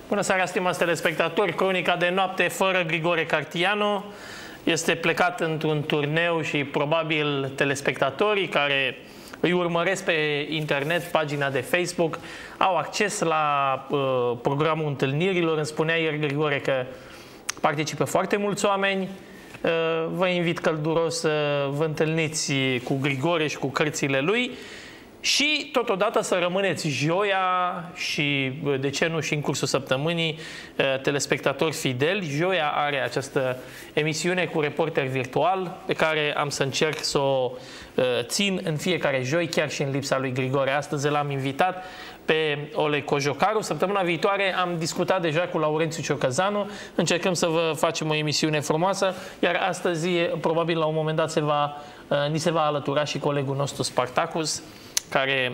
Bună seara, stimați telespectatori! Cronica de noapte fără Grigore Cartianu este plecat într-un turneu și probabil telespectatorii care îi urmăresc pe internet, pagina de Facebook, au acces la programul întâlnirilor. Îmi spunea ieri Grigore că participă foarte mulți oameni. Vă invit călduros să vă întâlniți cu Grigore și cu cărțile lui și totodată să rămâneți joia și, de ce nu, și în cursul săptămânii, telespectatori fideli. Joia are această emisiune cu reporter virtual pe care am să încerc să o țin în fiecare joi, chiar și în lipsa lui Grigore. Astăzi l-am invitat pe Oleg Cojocaru. Săptămâna viitoare am discutat deja cu Laurențiu Ciocăzanu. Încercăm să vă facem o emisiune frumoasă, iar astăzi, probabil la un moment dat, ni se va alătura și colegul nostru Spartacus, care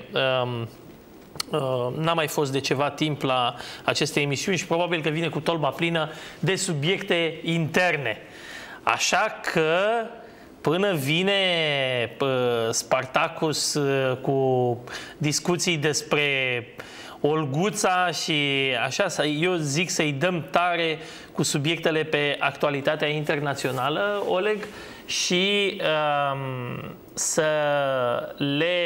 n-a mai fost de ceva timp la aceste emisiuni și probabil că vine cu tolba plină de subiecte interne. Așa că până vine Spartacus cu discuții despre Olguța și așa, eu zic să-i dăm tare cu subiectele pe actualitatea internațională, Oleg, și să le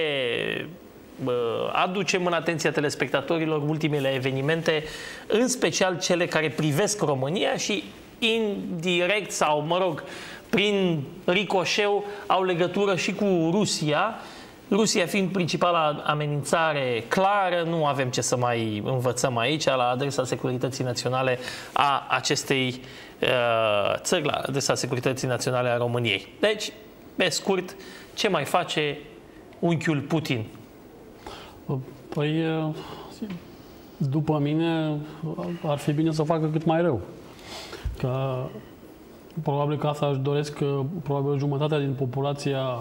aducem în atenția telespectatorilor ultimele evenimente, în special cele care privesc România și indirect sau, mă rog, prin ricoșeu au legătură și cu Rusia. Rusia fiind principala amenințare clară, nu avem ce să mai învățăm aici la adresa securității naționale a acestei țări, la adresa securității naționale a României. Deci, pe scurt, ce mai face unchiul Putin? Păi, după mine, ar fi bine să facă cât mai rău. Că probabil că asta își doresc probabil jumătatea din populația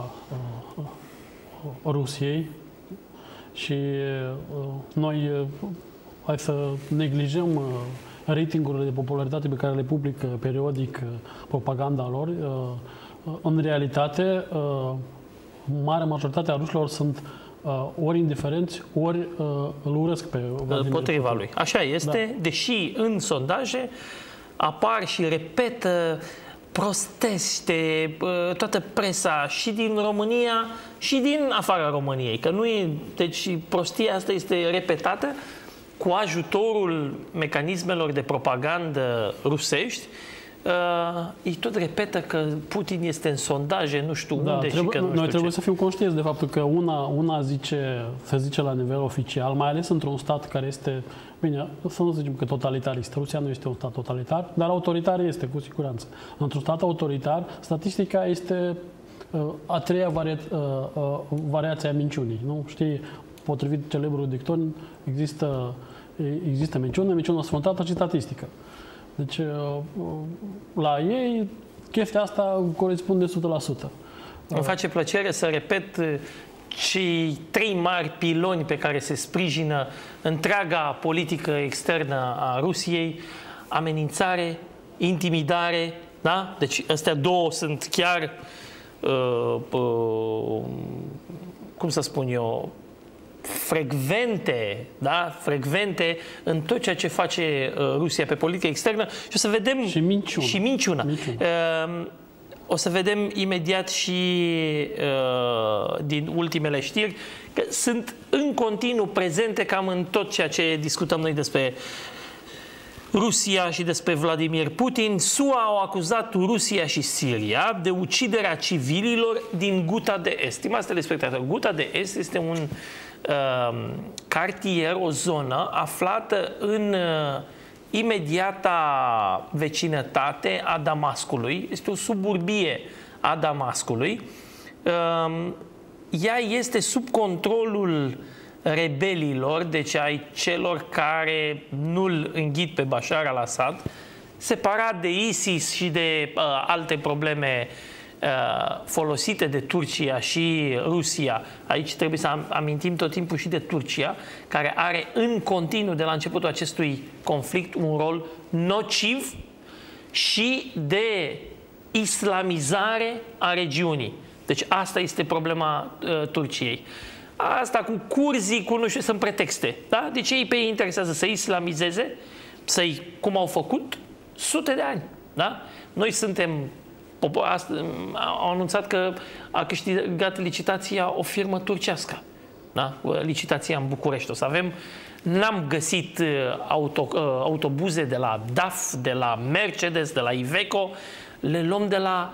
Rusiei și noi hai să neglijăm ratingurile de popularitate pe care le publică periodic propaganda lor. În realitate, marea majoritate a rușilor sunt ori indiferenți, ori îl urăsc pe potriva lui. Așa este, da. Deși în sondaje apar și repetă prostește toată presa și din România și din afara României. Că nu e, deci prostia asta este repetată cu ajutorul mecanismelor de propagandă rusești. Ei tot repetă că Putin este în sondaje, nu știu unde și că nu știu. Noi trebuie să fim conștienți de faptul că una se zice la nivel oficial, mai ales într-un stat care este, bine, să nu zicem că totalitarist. Rusia nu este un stat totalitar, dar autoritar este, cu siguranță. Într-un stat autoritar, statistica este a treia variație a minciunii. Nu? Știi, potrivit celebrului dicton, există minciună sfruntată și statistică. Deci, la ei, chestia asta corespunde 100%. Îmi face plăcere să repet cei trei mari piloni pe care se sprijină întreaga politică externă a Rusiei: amenințare, intimidare, da? Deci astea două sunt chiar, cum să spun eu, frecvente, da? Frecvente în tot ceea ce face Rusia pe politică externă și o să vedem și minciuna. O să vedem imediat și din ultimele știri că sunt în continuu prezente cam în tot ceea ce discutăm noi despre Rusia și despre Vladimir Putin. SUA au acuzat Rusia și Siria de uciderea civililor din Guta de Est. Stimați telespectatori, Guta de Est este un cartier, o zonă aflată în imediata vecinătate a Damascului. Este o suburbie a Damascului. Ea este sub controlul rebelilor, deci ai celor care nu-l înghit pe Bashar al-Assad, separat de ISIS și de alte probleme folosite de Turcia și Rusia. Aici trebuie să amintim tot timpul și de Turcia, care are în continuu de la începutul acestui conflict un rol nociv și de islamizare a regiunii. Deci asta este problema Turciei. Asta cu curzii, cu nu știu, sunt pretexte. Da? Deci ei pe ei interesează să islamizeze cum au făcut sute de ani. Da? Noi suntem... Au anunțat că a câștigat licitația o firmă turcească. Da? Licitația în București. O să avem... N-am găsit autobuze de la DAF, de la Mercedes, de la Iveco. Le luăm de la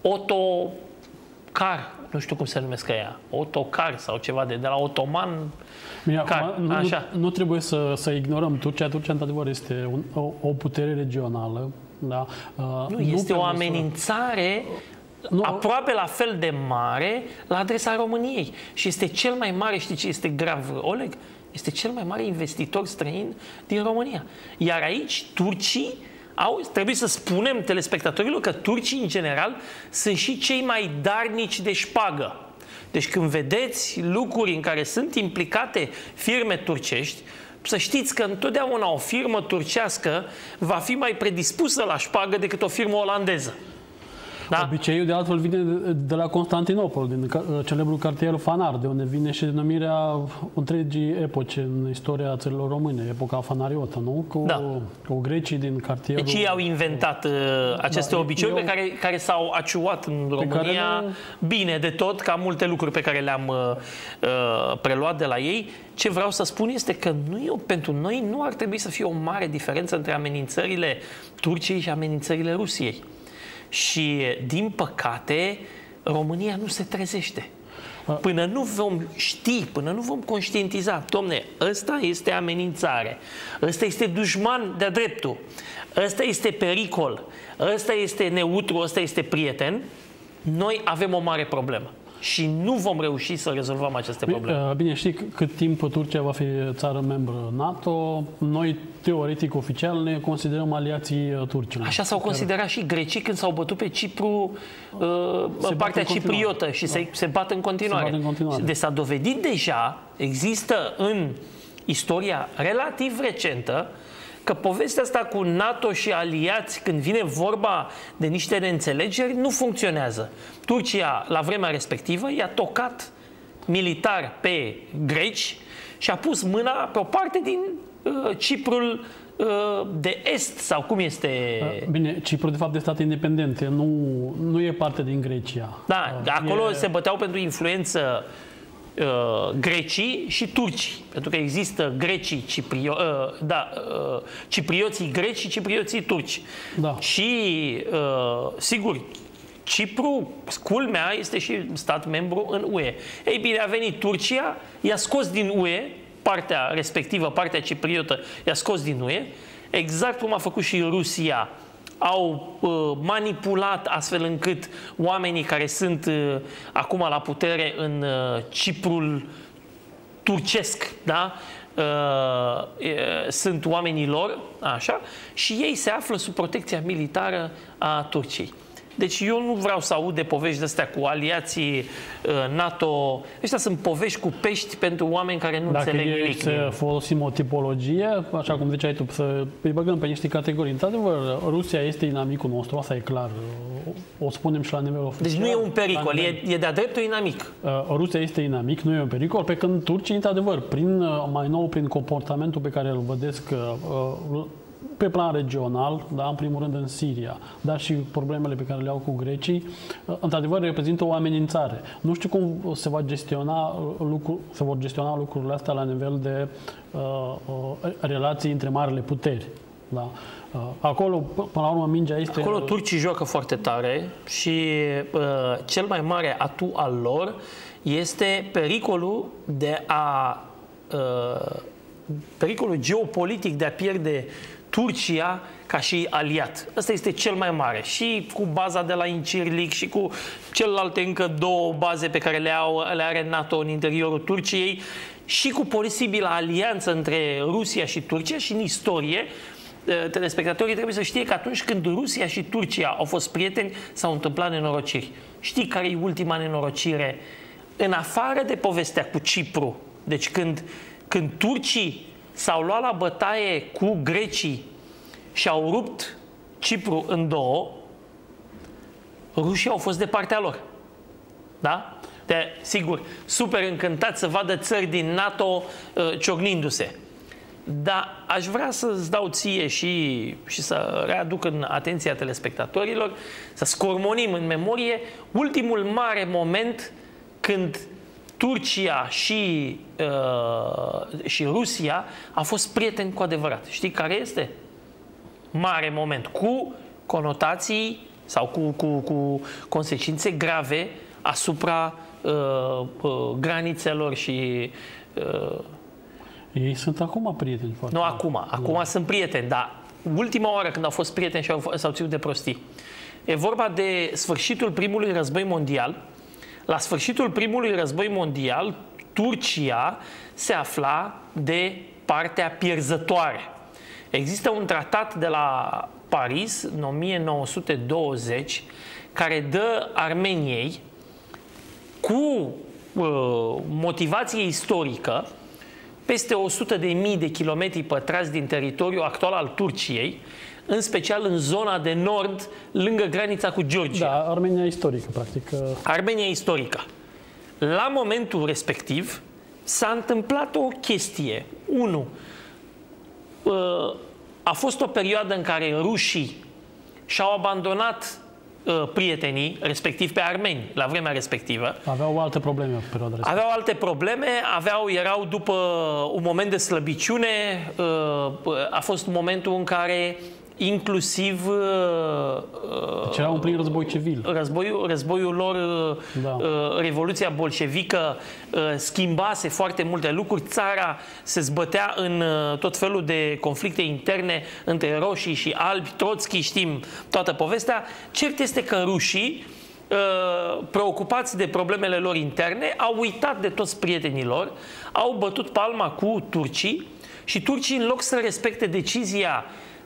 Autocar. Nu știu cum se numesc ea. Autocar sau ceva de la Otoman. Bine, nu trebuie să ignorăm Turcia. Turcia, într-adevăr, este o putere regională. Da? Nu este o amenințare aproape la fel de mare la adresa României. Și este cel mai mare, știi ce este grav, Oleg? Este cel mai mare investitor străin din România. Iar aici, turcii trebuie să spunem telespectatorilor că turcii, în general, sunt și cei mai darnici de șpagă. Deci când vedeți lucruri în care sunt implicate firme turcești, să știți că întotdeauna o firmă turcească va fi mai predispusă la șpagă decât o firmă olandeză. Da? Obiceiul, de altfel, vine de la Constantinopol, din celebrul cartier Fanar, de unde vine și denumirea întregii epoce în istoria țărilor române, epoca fanariotă, nu? Cu grecii din cartierul... Deci ei au inventat aceste obiceiuri care s-au aciuat în România bine de tot, ca multe lucruri pe care le-am preluat de la ei. Ce vreau să spun este că pentru noi nu ar trebui să fie o mare diferență între amenințările Turciei și amenințările Rusiei. Și, din păcate, România nu se trezește. Până nu vom ști, până nu vom conștientiza, domne, ăsta este amenințare, ăsta este dușman de-a dreptul, ăsta este pericol, ăsta este neutru, ăsta este prieten, noi avem o mare problemă. Și nu vom reuși să rezolvăm aceste probleme. Bine, știi cât timp Turcia va fi țară membră NATO, noi, teoretic, oficial, ne considerăm aliații turcilor. Așa s-au considerat și grecii când s-au bătut pe Cipru, partea cipriotă, și se bat în continuare. Deci s-a dovedit deja, există în istoria relativ recentă, că povestea asta cu NATO și aliați, când vine vorba de niște neînțelegeri, nu funcționează. Turcia, la vremea respectivă, i-a tocat militar pe greci și a pus mâna pe o parte din Ciprul de Est, sau cum este... Bine, Cipru, de fapt, de stat independente, nu e parte din Grecia. Da, acolo se băteau pentru influență grecii și turcii, pentru că există grecii ciprioții greci și ciprioții turci. Da. Și sigur, Cipru, culmea, este și stat membru în UE. Ei bine, a venit Turcia, i-a scos din UE partea respectivă, partea cipriotă, i-a scos din UE, exact cum a făcut și Rusia. Au manipulat astfel încât oamenii care sunt acum la putere în Ciprul turcesc, da? Sunt oamenii lor, așa, și ei se află sub protecția militară a Turciei. Deci eu nu vreau să aud de povești de-astea cu aliații NATO. Ăștia sunt povești cu pești pentru oameni care nu înțeleg nimic. Dacă să folosim o tipologie, așa cum ziceai tu, să îi băgăm pe niște categorii. Într-adevăr, Rusia este inamicul nostru, asta e clar. O spunem și la nivel oficial. Deci nu e un pericol, e de-a dreptul inamic. Rusia este inamic, nu e un pericol, pe când Turcii, într-adevăr, prin comportamentul pe care îl vădesc pe plan regional, da, în primul rând în Siria, dar și problemele pe care le au cu grecii, într-adevăr reprezintă o amenințare. Nu știu cum se vor gestiona lucrurile astea la nivel de relații între marile puteri. Da. Acolo, până la urmă, mingea este... Acolo turcii joacă foarte tare și cel mai mare atu al lor este pericolul pericolul geopolitic de a pierde Turcia ca și aliat. Ăsta este cel mai mare. Și cu baza de la Incirlik și cu celelalte încă două baze pe care le are NATO în interiorul Turciei și cu posibilă alianță între Rusia și Turcia. Și în istorie, telespectatorii trebuie să știe că atunci când Rusia și Turcia au fost prieteni, s-au întâmplat nenorociri. Știi care e ultima nenorocire? În afară de povestea cu Cipru, deci când turcii s-au luat la bătaie cu grecii și au rupt Cipru în două, rușii au fost de partea lor. Da? Sigur, super încântați să vadă țări din NATO ciocnindu-se. Dar aș vrea să-ți dau ție și să readuc în atenția telespectatorilor, să scormonim în memorie ultimul mare moment când Turcia și Rusia au fost prieteni cu adevărat. Știi care este? Mare moment, cu conotații sau cu consecințe grave asupra granițelor și... Ei sunt acum prieteni. Nu acum. Acum sunt prieteni, dar ultima oară când au fost prieteni și s-au ținut de prostii. E vorba de sfârșitul primului război mondial. La sfârșitul primului război mondial, Turcia se afla de partea pierzătoare. Există un tratat de la Paris, în 1920, care dă Armeniei, cu motivație istorică, peste 100.000 de kilometri pătrați din teritoriul actual al Turciei, în special în zona de nord, lângă granița cu Georgia. Da, Armenia istorică, practic. Armenia istorică. La momentul respectiv s-a întâmplat o chestie. Unu, a fost o perioadă în care rușii și-au abandonat prietenii, respectiv pe armeni, la vremea respectivă. Aveau alte probleme în perioada respectivă. Aveau alte probleme, erau după un moment de slăbiciune, a fost momentul în care inclusiv deci era un plin război civil. Războiul lor, da. Revoluția bolșevică schimbase foarte multe lucruri. Țara se zbătea în tot felul de conflicte interne între roșii și albi. Trotski, știm toată povestea. Cert este că rușii, preocupați de problemele lor interne, au uitat de toți prietenii lor, au bătut palma cu turcii și turcii, în loc să respecte decizia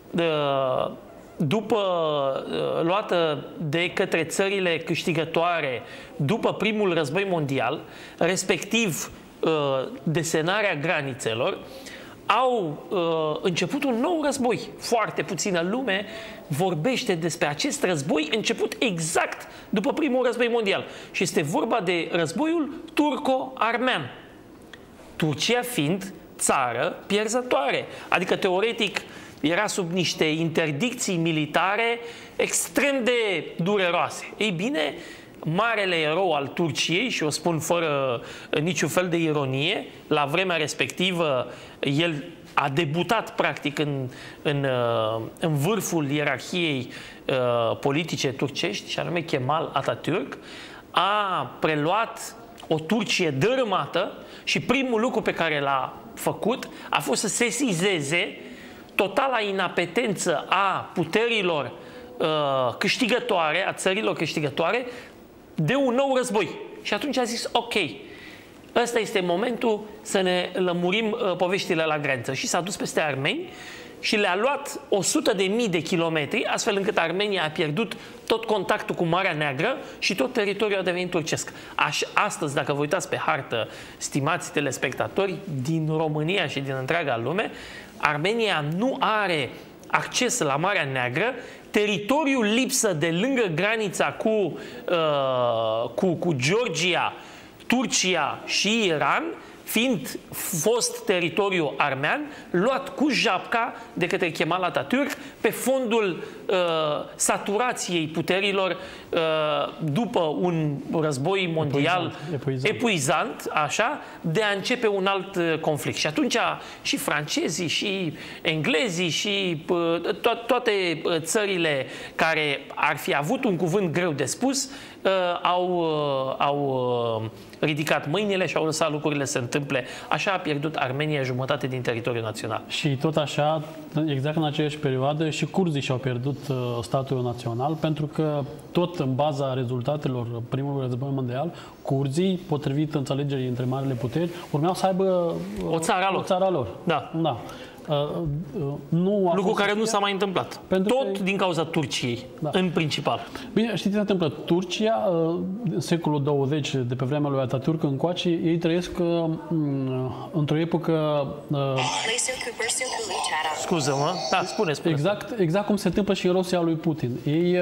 luată de către țările câștigătoare după primul război mondial, respectiv desenarea granițelor, au început un nou război. Foarte puțină lume vorbește despre acest război început exact după primul război mondial. Și este vorba de războiul turco-armean. Turcia fiind țară pierzătoare. Adică, teoretic, era sub niște interdicții militare extrem de dureroase. Ei bine, marele erou al Turciei, și o spun fără niciun fel de ironie, la vremea respectivă el a debutat practic în vârful ierarhiei politice turcești, și anume Kemal Atatürk, a preluat o Turcie dărâmată și primul lucru pe care l-a făcut a fost să sesizeze totala inapetență a puterilor câștigătoare, a țărilor câștigătoare, de un nou război. Și atunci a zis, ok, ăsta este momentul să ne lămurim poveștile la graniță. Și s-a dus peste armeni și le-a luat 100.000 de kilometri, astfel încât Armenia a pierdut tot contactul cu Marea Neagră și tot teritoriul a devenit turcesc. Astăzi, dacă vă uitați pe hartă, stimați telespectatori, din România și din întreaga lume, Armenia nu are acces la Marea Neagră. Teritoriul lipsă de lângă granița cu Georgia, Turcia și Iran, fiind fost teritoriu armean, luat cu japca de către Kemal Atatürk pe fondul saturației puterilor după un război mondial epuizant, așa, de a începe un alt conflict. Și atunci și francezii, și englezii, și toate țările care ar fi avut un cuvânt greu de spus, au ridicat mâinile și au lăsat lucrurile să se întâmple. Așa a pierdut Armenia jumătate din teritoriul național. Și tot așa, exact în aceeași perioadă, și curzii și-au pierdut statul național, pentru că tot în baza rezultatelor primului război mondial, curzii, potrivit înțelegerii între marile puteri, urmeau să aibă o țară lor. Da. Da. Lucru care nu s-a mai întâmplat. Tot din cauza Turciei, da, în principal. Bine, știți ce se întâmplă? Turcia, în secolul 20, de pe vremea lui Atatürk încoace, ei trăiesc într-o epocă... Scuză-mă, da, spune. Exact cum se întâmplă și în Rusia lui Putin. Ei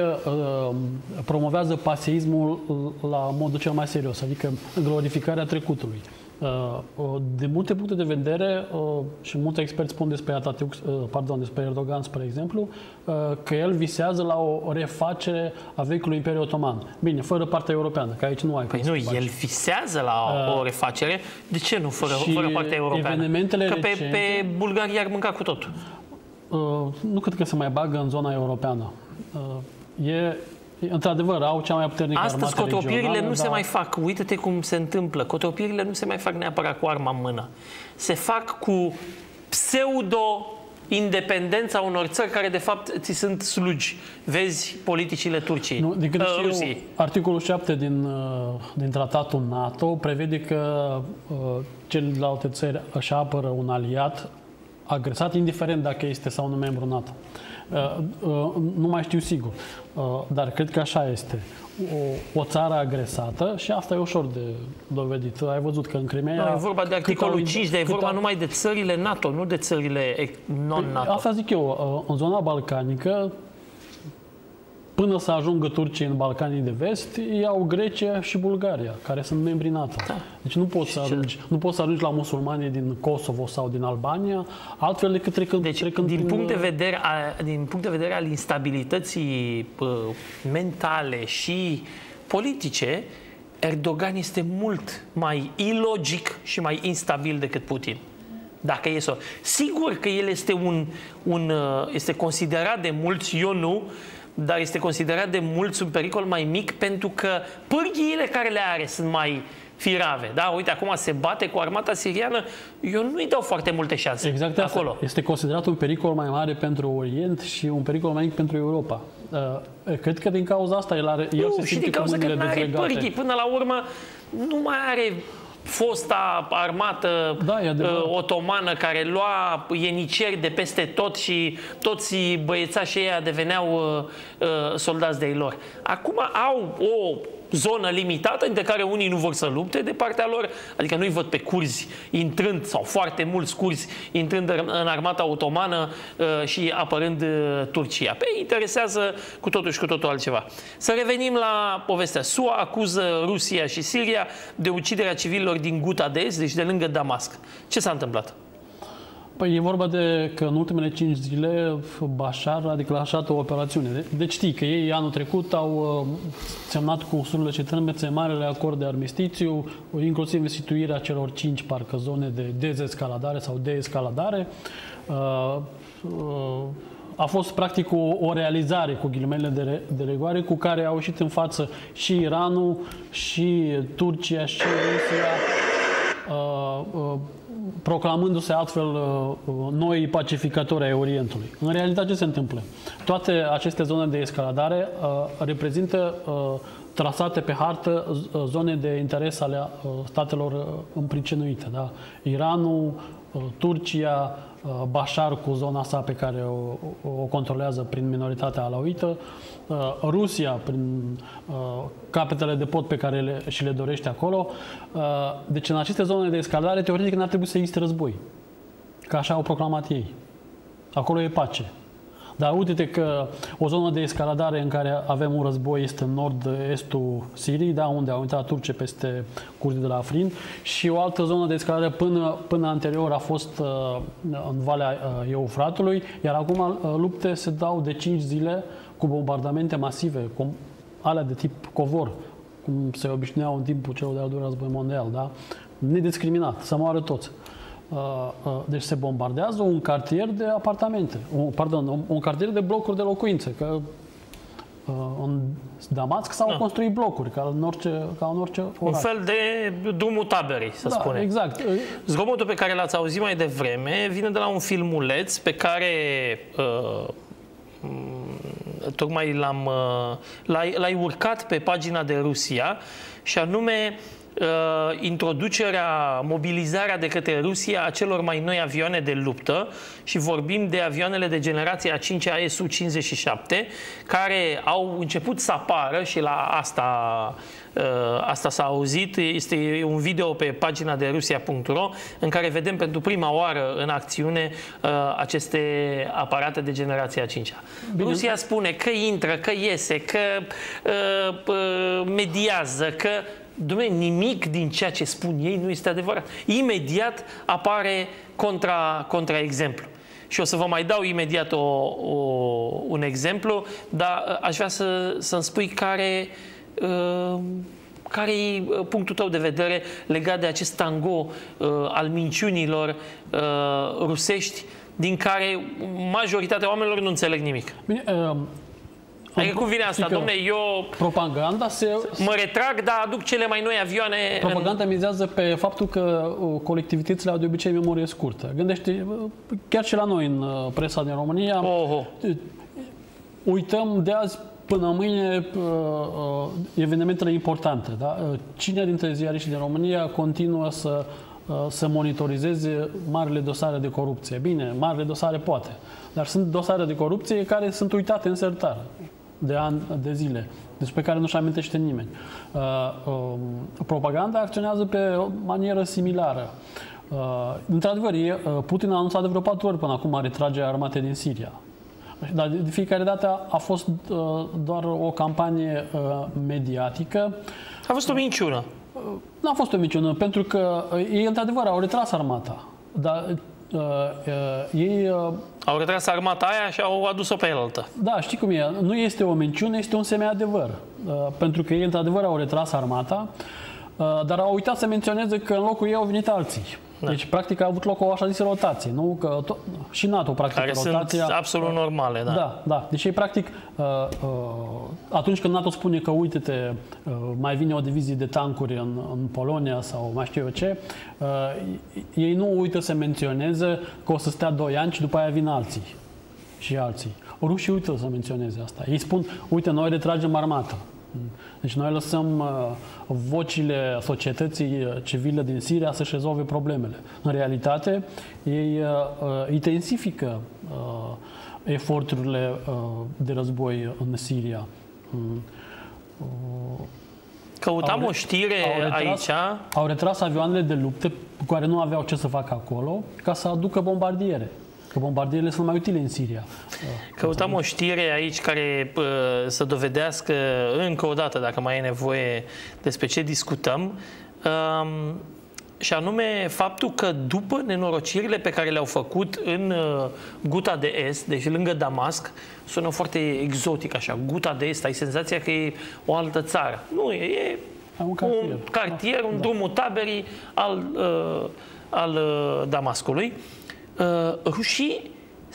promovează paseismul la modul cel mai serios, adică glorificarea trecutului. De multe puncte de vedere, și mulți experți spun despre despre Erdogan, spre exemplu, că el visează la o refacere a vechiului Imperiu Otoman. Bine, fără partea europeană, că aici nu ai. Păi nu, el visează la o refacere. De ce nu fără partea europeană? Că pe Bulgaria ar mânca cu totul. Nu cred că se mai bagă în zona europeană. Într-adevăr, au cea mai puternică armată regională. Astăzi cotropirile nu se mai fac. Uită-te cum se întâmplă. Cotropirile nu se mai fac neapărat cu arma în mână. Se fac cu pseudo-independența unor țări care, de fapt, ți sunt slugi. Vezi politicile Turciei, Rusiei. Articolul 7 din tratatul NATO prevede că celelalte țări își apără un aliat agresat, indiferent dacă este sau nu membru NATO. Nu mai știu sigur, dar cred că așa este. O țară agresată, și asta e ușor de dovedit. Ai văzut că în Crimea... E vorba de articolul 5, dar e vorba numai de țările NATO, nu de țările non-NATO. Asta zic eu, în zona balcanică, până să ajungă Turcia în Balcanii de Vest, iau Grecia și Bulgaria, care sunt membri NATO. Da. Deci nu poți să ajungi la musulmanii din Kosovo sau din Albania, altfel decât trecând din punct de vedere al instabilității mentale și politice, Erdogan este mult mai ilogic și mai instabil decât Putin. Dacă e să... Sigur că el este considerat de mulți, eu nu, dar este considerat de mulți un pericol mai mic pentru că pârghiile care le are sunt mai firave. Da? Uite, acum se bate cu armata siriană, eu nu-i dau foarte multe șanse. Exact acolo. Asta. Este considerat un pericol mai mare pentru Orient și un pericol mai mic pentru Europa. Cred că din cauza asta el se simte cu mâinile dezlegate. Pârghii, până la urmă nu mai are fosta armată otomană care lua ieniceri de peste tot și toți băiețașii ăia deveneau soldați de-ai lor. Acum au o zonă limitată între care unii nu vor să lupte de partea lor, adică nu-i văd pe curzi intrând, sau foarte mulți curzi intrând în armata otomană și apărând Turcia. Pe interesează cu totul și cu totul altceva. Să revenim la povestea. SUA acuză Rusia și Siria de uciderea civililor din Ghouta de Est, deci de lângă Damasc. Ce s-a întâmplat? Păi e vorba de că în ultimele 5 zile Bashar a declanșat o operațiune. Deci știi că ei anul trecut au semnat cu usurile și trâmbețe marele acord de armistițiu, inclusiv instituirea celor 5 parcă zone de dezescaladare sau deescaladare. A fost practic o realizare, cu ghilimele de rigoare, cu care au ieșit în față și Iranul, și Turcia, și Rusia, proclamându-se altfel noi pacificatori ai Orientului. În realitate, ce se întâmplă? Toate aceste zone de escaladare reprezintă trasate pe hartă zone de interes ale statelor împricinuite. Da? Iranul, Turcia, Bashar cu zona sa pe care o controlează prin minoritatea alauită, Rusia prin capetele de pod pe care și le dorește acolo. Deci în aceste zone de escaladare, teoretic, n-ar trebui să existe război. Că așa au proclamat ei. Acolo e pace. Dar uite-te că o zonă de escaladare în care avem un război este în nord-estul Siriei, da, unde au intrat turce peste curdii de la Afrin, și o altă zonă de escaladare până anterior a fost în Valea Eufratului, iar acum lupte se dau de 5 zile cu bombardamente masive, alea de tip covor, cum se obișnuiau în timpul celor de-al doilea război mondial, da? Nediscriminat, să moară toți. Deci se bombardează un cartier de apartamente, un cartier de blocuri de locuințe, că în Damasc s-au construit blocuri, ca în orice oraș. Un fel de drumul taberei, să spunem. Exact. Zgomotul pe care l-ați auzit mai devreme vine de la un filmuleț pe care tocmai l-ai urcat pe pagina de Rusia, și anume introducerea, mobilizarea de către Rusia a celor mai noi avioane de luptă, și vorbim de avioanele de generația 5-a Su-57, care au început să apară, și la asta s-a auzit. Este un video pe pagina de rusia.ro în care vedem pentru prima oară în acțiune aceste aparate de generația 5-a. Rusia spune că intră, că iese, că mediază, că Dom'le, nimic din ceea ce spun ei nu este adevărat. Imediat apare contraexemplu. Și o să vă mai dau imediat un exemplu, dar aș vrea să-mi spui care e punctul tău de vedere legat de acest tango al minciunilor rusești, din care majoritatea oamenilor nu înțeleg nimic. Bine, adică cum vine asta, dom'le, eu propaganda mă retrag, dar aduc cele mai noi avioane. Propaganda mizează pe faptul că colectivitățile au de obicei memorie scurtă. Gândește, chiar și la noi în presa din România, uităm de azi până mâine evenimentele importante. Da? Cine dintre ziariștii din România continuă să monitorizeze marile dosare de corupție? Bine, marile dosare poate, dar sunt dosare de corupție care sunt uitate în sertar de ani, de zile, despre care nu-și amintește nimeni. Propaganda acționează pe o manieră similară. Într-adevăr, Putin a anunțat de vreo 4 ori până acum retragerea armatei din Siria. Dar de fiecare dată a fost doar o campanie mediatică. A fost o minciună. Nu a fost o minciună, pentru că ei, într-adevăr, au retras armata. Dar ei... Au retras armata aia și au adus-o pe elaltă. Da, știi cum e. Nu este o minciună, este un semi-adevăr. Pentru că ei, într-adevăr, au retras armata, dar au uitat să menționeze că în locul ei au venit alții. Da. Deci, practic, a avut loc o așa zisă rotație. Nu? Că și NATO, practic, care rotația... sunt absolut normale, da. Da, da. Deci, ei, practic, atunci când NATO spune că, uite-te, mai vine o divizie de tancuri în Polonia sau mai știu eu ce, ei nu uită să menționeze că o să stea 2 ani și după aia vin alții și alții. Rușii uită să menționeze asta. Ei spun, uite, noi retragem armata. Deci noi lăsăm vocile societății civile din Siria să-și rezolve problemele. În realitate, ei intensifică eforturile de război în Siria. Căutam o știre aici. Au retras avioanele de luptă cu care nu aveau ce să facă acolo ca să aducă bombardiere. Că bombardierele sunt mai utile în Siria. Căutam o știre aici care să dovedească încă o dată, dacă mai e nevoie, despre ce discutăm, și anume faptul că după nenorocirile pe care le-au făcut în Guta de Est, deci lângă Damasc, sună foarte exotic așa, Guta de Est, ai senzația că e o altă țară. Nu, e un cartier, un drumul taberii al Damascului. Rușii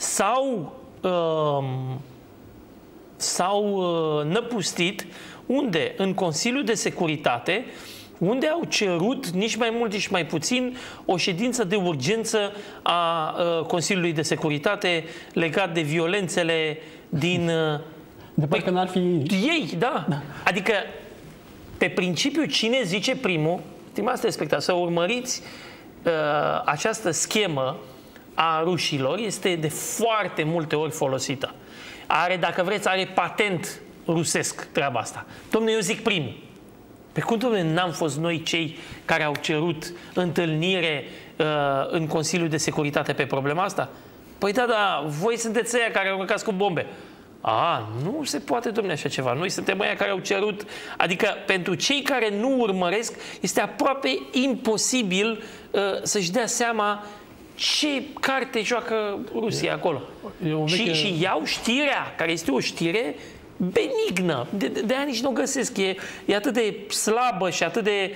s-au năpustit unde? În Consiliul de Securitate, unde au cerut, nici mai mult, nici mai puțin, o ședință de urgență a Consiliului de Securitate legat de violențele din... De parcă n-ar fi ei, da. Adică, pe principiu, cine zice primul, stimați telespectatori, să urmăriți această schemă a rușilor, este de foarte multe ori folosită. Are, dacă vreți, are patent rusesc treaba asta. Dom'le, eu zic primul. Pe cum, dom'le, n-am fost noi cei care au cerut întâlnire în Consiliul de Securitate pe problema asta? Păi da, da, voi sunteți ăia care au urcat cu bombe. Nu se poate, dom'le, așa ceva. Noi suntem ăia care au cerut. Adică, pentru cei care nu urmăresc, este aproape imposibil să-și dea seama ce carte joacă Rusia acolo. Și iau știrea, care este o știre benignă. De aia nici nu o găsesc. E atât de slabă și atât de,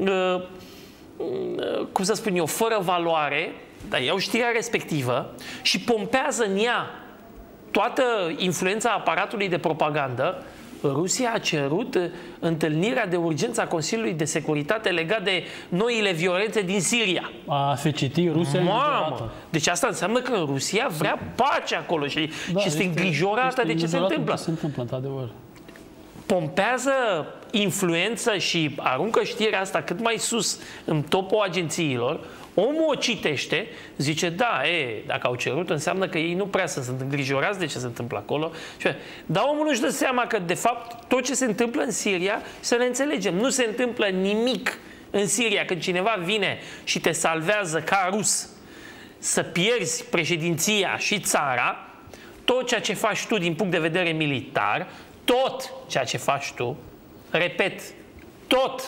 cum să spun eu, fără valoare, dar iau știrea respectivă și pompează în ea toată influența aparatului de propagandă. Rusia a cerut întâlnirea de urgență a Consiliului de Securitate legat de noile violențe din Siria. Se citi Rusia. Mamă! Deci asta înseamnă că Rusia vrea pace acolo și este îngrijorată de ce se întâmplă. Se întâmplă, într-adevăr. Pompează influență și aruncă știrea asta cât mai sus în topul agențiilor. Omul o citește, zice, da, dacă au cerut, înseamnă că ei nu prea sunt îngrijorați de ce se întâmplă acolo. Dar omul nu-și dă seama că, de fapt, tot ce se întâmplă în Siria, să ne înțelegem, nu se întâmplă nimic în Siria. Când cineva vine și te salvează ca rus să pierzi președinția și țara, tot ceea ce faci tu din punct de vedere militar, tot ceea ce faci tu, repet, tot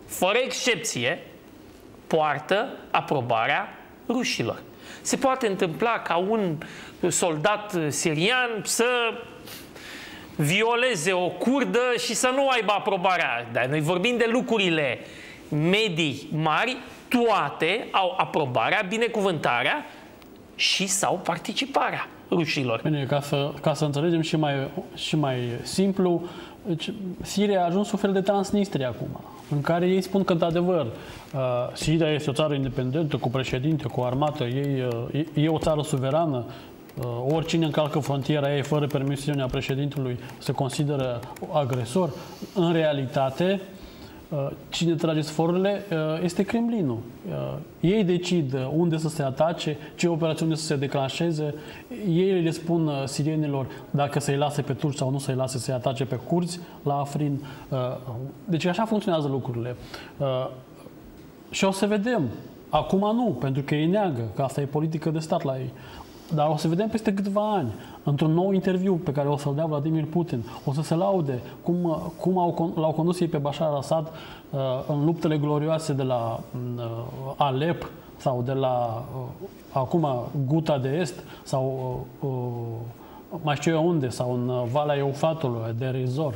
fără excepție, poartă aprobarea rușilor. Se poate întâmpla ca un soldat sirian să violeze o curdă și să nu aibă aprobarea. Dar noi vorbim de lucrurile medii mari, toate au aprobarea, binecuvântarea și sau participarea rușilor. Bine, ca să înțelegem și mai simplu, Siria a ajuns un fel de Transnistria acum, în care ei spun că, într-adevăr, Siria este o țară independentă, cu președinte, cu armată, e o țară suverană, oricine încalcă frontiera ei fără permisiunea președintelui se consideră agresor. În realitate, cine trage sforurile este Kremlinul. Ei decid unde să se atace, ce operațiune să se declanșeze. Ei le spun sirienilor dacă să-i lase pe turci sau nu să-i lase să-i atace pe curzi la Afrin. Deci așa funcționează lucrurile. Și o să vedem. Acum nu, pentru că ei neagă, că asta e politică de stat la ei. Dar o să vedem peste câțiva ani, într-un nou interviu pe care o să-l dea Vladimir Putin, o să se laude cum l-au condus ei pe Bashar al-Assad în luptele glorioase de la Alep sau de la acum Ghouta de Est sau mai știu eu unde, sau în Valea Eufratului, de Rizor.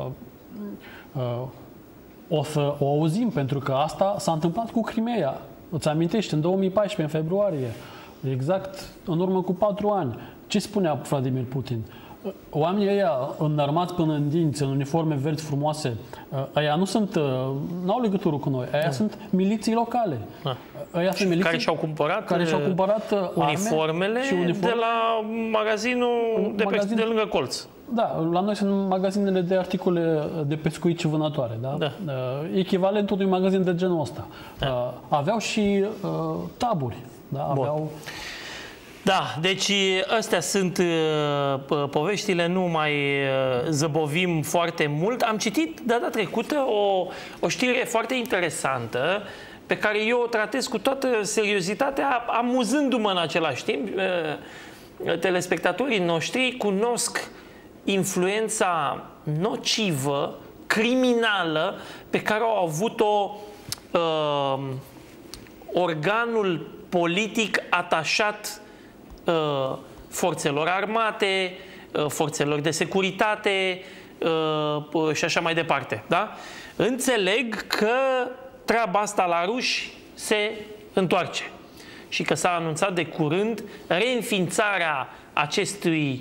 O să o auzim, pentru că asta s-a întâmplat cu Crimea. Îți amintești, în 2014, în februarie, exact în urmă cu 4 ani. Ce spunea Vladimir Putin? Oamenii ăia înarmați până în dinți, în uniforme verzi frumoase, ăia nu sunt, n-au legătură cu noi, ăia sunt miliții locale. Ăia sunt miliții care și-au cumpărat uniformele de la magazinul de lângă colț. Da, la noi sunt magazinele de articole de pescuit și vânătoare, da? Da. Echivalentul unui magazin de genul ăsta. Da. Aveau și taburi. Da, aveau... Da, deci astea sunt poveștile, nu mai zăbovim foarte mult. Am citit data trecută o știre foarte interesantă pe care eu o tratez cu toată seriozitatea, amuzându-mă în același timp. Telespectatorii noștri cunosc influența nocivă, criminală, pe care au avut-o organul politic atașat forțelor armate, forțelor de securitate și așa mai departe. Da? Înțeleg că treaba asta la ruși se întoarce și că s-a anunțat de curând reînființarea acestui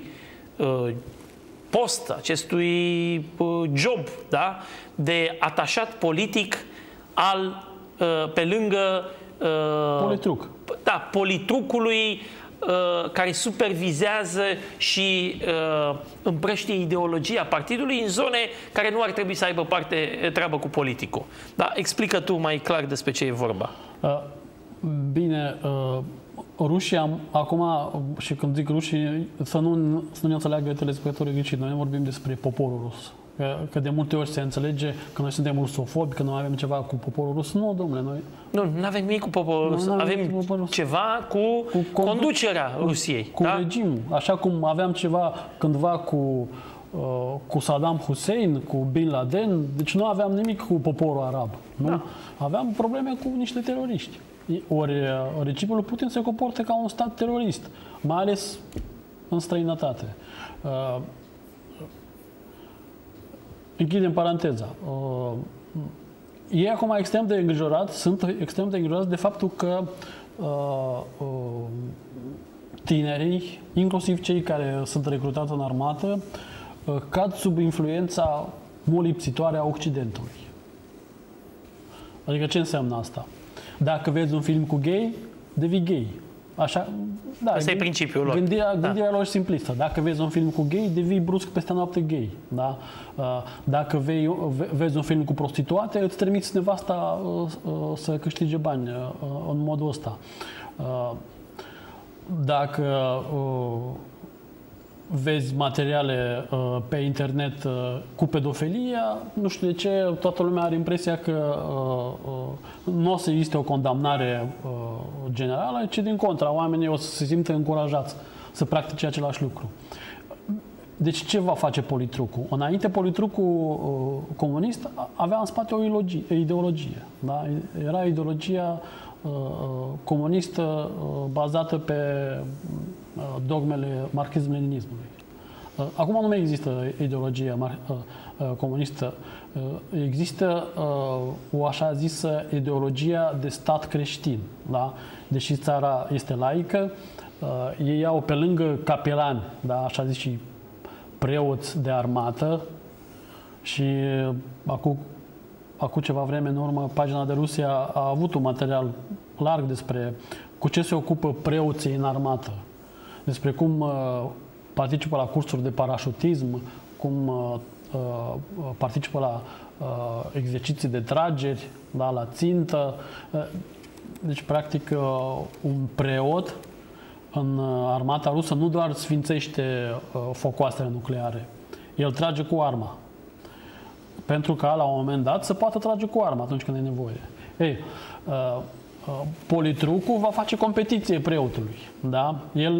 post, acestui job, da? De atașat politic pe lângă politruc. Da, politrucului care supervizează și împrăștie ideologia partidului în zone care nu ar trebui să aibă treabă cu politicul. Da, explică tu mai clar despre ce e vorba. Bine, rușii, acum, și când zic rușii, să nu ne înțeleagă telespectatorii greșit, noi vorbim despre poporul rus. Că de multe ori se înțelege că noi suntem rusofobi, că noi avem ceva cu poporul rus. Nu, domnule, noi... Nu avem nimic cu poporul rus. Avem ceva cu conducerea Rusiei. Cu regimul. Așa cum aveam ceva cândva cu Saddam Hussein, cu Bin Laden. Deci nu aveam nimic cu poporul arab. Nu? Da. Aveam probleme cu niște teroriști. Ori regimul Putin se comportă ca un stat terorist, mai ales în străinătate. Închidem paranteza. Ei acum extrem de îngrijorați, sunt extrem de îngrijorați de faptul că tinerii, inclusiv cei care sunt recrutați în armată, cad sub influența molipsitoare a Occidentului. Adică ce înseamnă asta? Dacă vezi un film cu gay, devii gay. Așa, da, asta e principiul lor. Gândirea lor simplistă. Dacă vezi un film cu gay, devii brusc peste noapte gay. Da? Dacă vezi un film cu prostituate, îți trimiți nevasta să câștige bani în modul ăsta. Dacă vezi materiale pe internet cu pedofilia, nu știu de ce, toată lumea are impresia că nu o să existe o condamnare generală, ci din contra, oamenii o să se simtă încurajați să practice același lucru. Deci ce va face politrucul? Înainte, politrucul comunist avea în spate o ideologie. Da? Era ideologia comunistă bazată pe dogmele marxism-leninismului. Acum nu mai există ideologia comunistă. Există o așa zisă ideologia de stat creștin. Da? Deși țara este laică, ei au pe lângă capelani, da? Așa zis, și preoți de armată, și acum ceva vreme în urmă, pagina de Rusia a avut un material larg despre cu ce se ocupă preoții în armată, despre cum participă la cursuri de parașutism, cum participă la exerciții de trageri, da, la țintă. Deci, practic, un preot în armata rusă nu doar sfințește focoasele nucleare, el trage cu arma. Pentru ca, la un moment dat, să poată trage cu arma atunci când e nevoie. Ei, politrucul va face competiție preotului. Da? El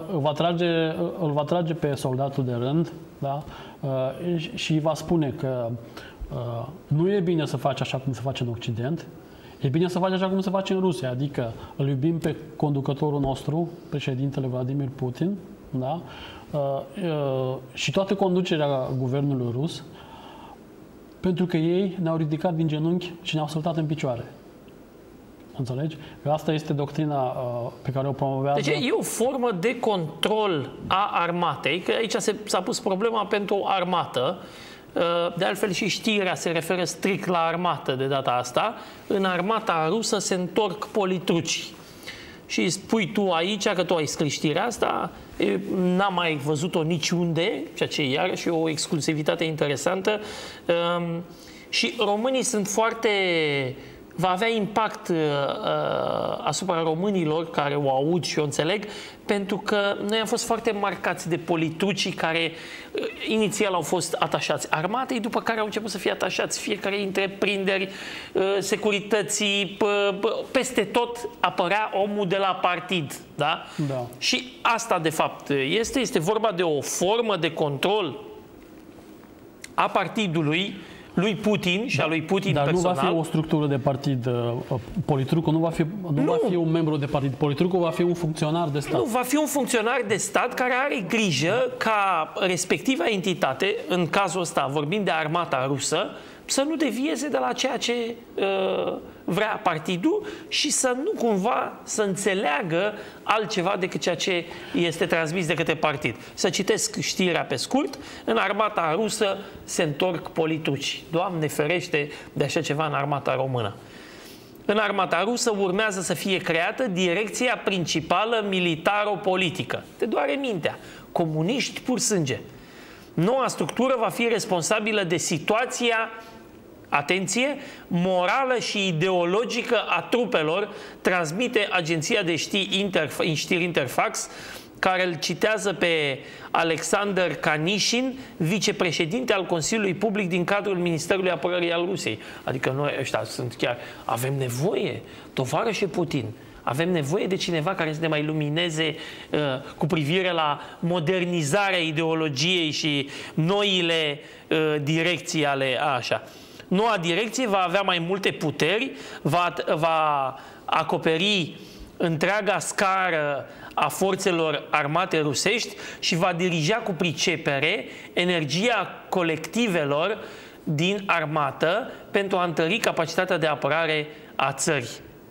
îl va trage pe soldatul de rând, da? Și va spune că nu e bine să faci așa cum se face în Occident, e bine să faci așa cum se face în Rusia, adică îl iubim pe conducătorul nostru, președintele Vladimir Putin, da? Și toată conducerea guvernului rus, pentru că ei ne-au ridicat din genunchi și ne-au săltat în picioare. Înțelegi? Că asta este doctrina pe care o promovează. Deci e o formă de control a armatei, că aici s-a pus problema pentru armată. De altfel și știrea se referă strict la armată de data asta. În armata rusă se întorc politrucii. Și spui tu aici, că tu ai scris știrea asta, n-am mai văzut-o niciunde, ceea ce e iarăși o exclusivitate interesantă. Și românii sunt foarte... va avea impact asupra românilor care o aud și o înțeleg, pentru că noi am fost foarte marcați de politrucii care inițial au fost atașați armatei, după care au început să fie atașați fiecare întreprinderi, securității, peste tot apărea omul de la partid. Da? Da. Și asta de fapt este vorba de o formă de control a partidului lui Putin și a lui Putin personal. Dar nu va fi o structură de partid. Politrucul nu va fi un membru de partid. Politrucul va fi un funcționar de stat. Nu, va fi un funcționar de stat care are grijă ca respectiva entitate, în cazul ăsta vorbim de armata rusă, să nu devieze de la ceea ce vrea partidul și să nu cumva să înțeleagă altceva decât ceea ce este transmis de către partid. Să citesc știrea pe scurt: în armata rusă se întorc politruci. Doamne ferește de așa ceva în armata română. În armata rusă urmează să fie creată direcția principală militaro-politică. Te doare mintea. Comuniști pur sânge. Noua structură va fi responsabilă de situația, atenție, morală și ideologică a trupelor, transmite agenția de știri Interfax, care îl citează pe Alexander Kanișin, vicepreședinte al Consiliului Public din cadrul Ministerului Apărării al Rusiei. Adică noi ăștia sunt chiar, avem nevoie, tovarășe Putin, avem nevoie de cineva care să ne mai lumineze cu privire la modernizarea ideologiei și noile direcții ale așa. Noua direcție va avea mai multe puteri, va acoperi întreaga scară a forțelor armate rusești și va dirija cu pricepere energia colectivelor din armată pentru a întări capacitatea de apărare a țării.